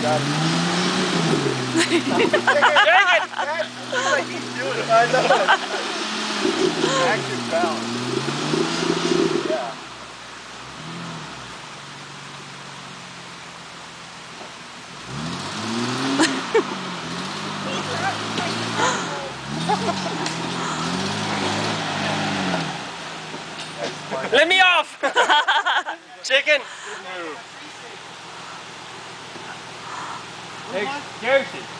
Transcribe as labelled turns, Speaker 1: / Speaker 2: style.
Speaker 1: got it.
Speaker 2: Dang it!
Speaker 1: That's like he's doing it. I know. Active balance. Yeah.
Speaker 2: Let me off! Chicken!
Speaker 1: Good move.
Speaker 2: Excuses.